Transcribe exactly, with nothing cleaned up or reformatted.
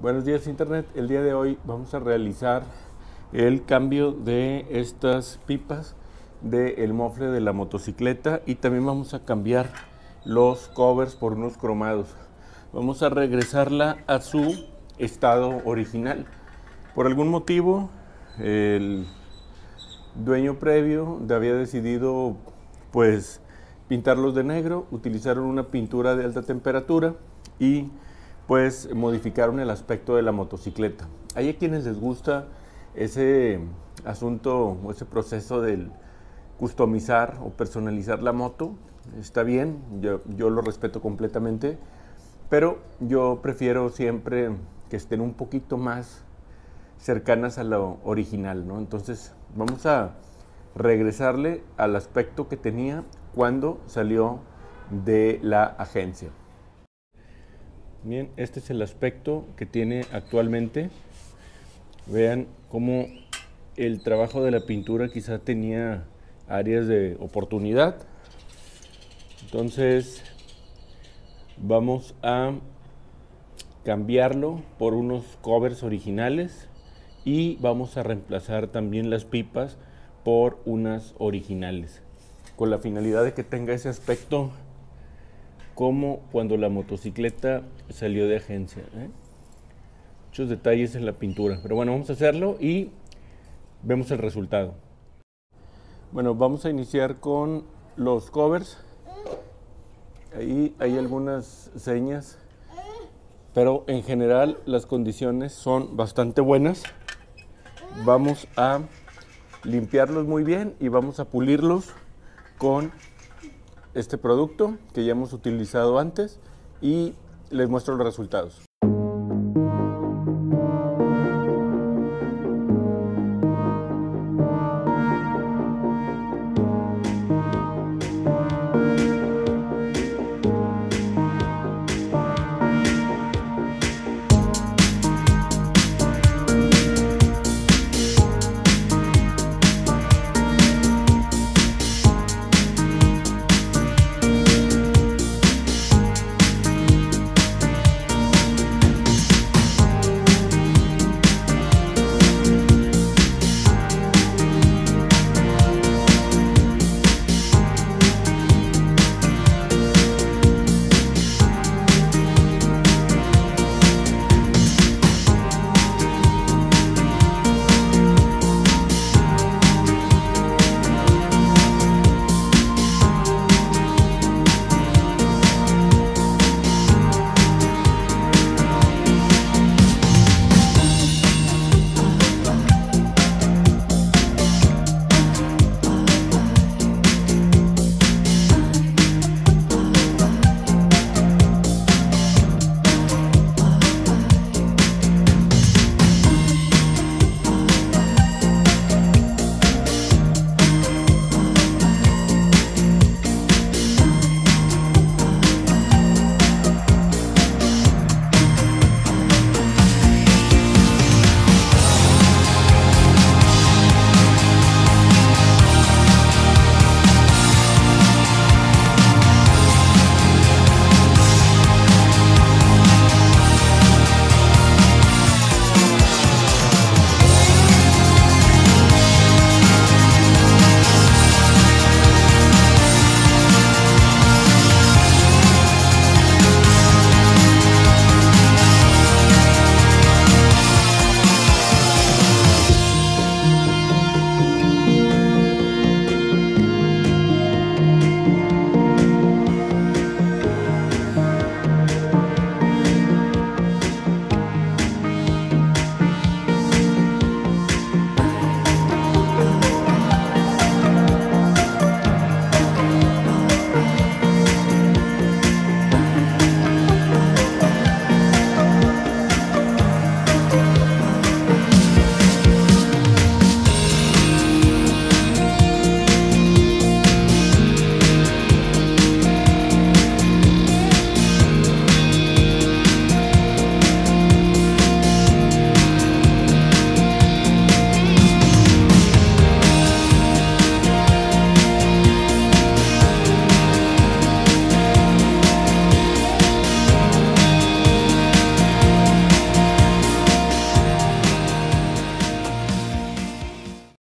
Buenos días Internet, el día de hoy vamos a realizar el cambio de estas pipas del mofle de la motocicleta y también vamos a cambiar los covers por unos cromados. Vamos a regresarla a su estado original. Por algún motivo el dueño previo había decidido pues pintarlos de negro, utilizaron una pintura de alta temperatura y pues modificaron el aspecto de la motocicleta. Hay a quienes les gusta ese asunto o ese proceso del customizar o personalizar la moto. Está bien, yo, yo lo respeto completamente, pero yo prefiero siempre que estén un poquito más cercanas a lo original, ¿no? Entonces vamos a regresarle al aspecto que tenía cuando salió de la agencia. Bien, este es el aspecto que tiene actualmente. Vean cómo el trabajo de la pintura quizá tenía áreas de oportunidad. Entonces vamos a cambiarlo por unos covers originales y vamos a reemplazar también las pipas por unas originales, con la finalidad de que tenga ese aspecto como cuando la motocicleta salió de agencia, ¿eh? Muchos detalles en la pintura, pero bueno, vamos a hacerlo y vemos el resultado. Bueno, vamos a iniciar con los covers. Ahí hay algunas señas, pero en general las condiciones son bastante buenas. Vamos a limpiarlos muy bien y vamos a pulirlos con este producto que ya hemos utilizado antes y les muestro los resultados.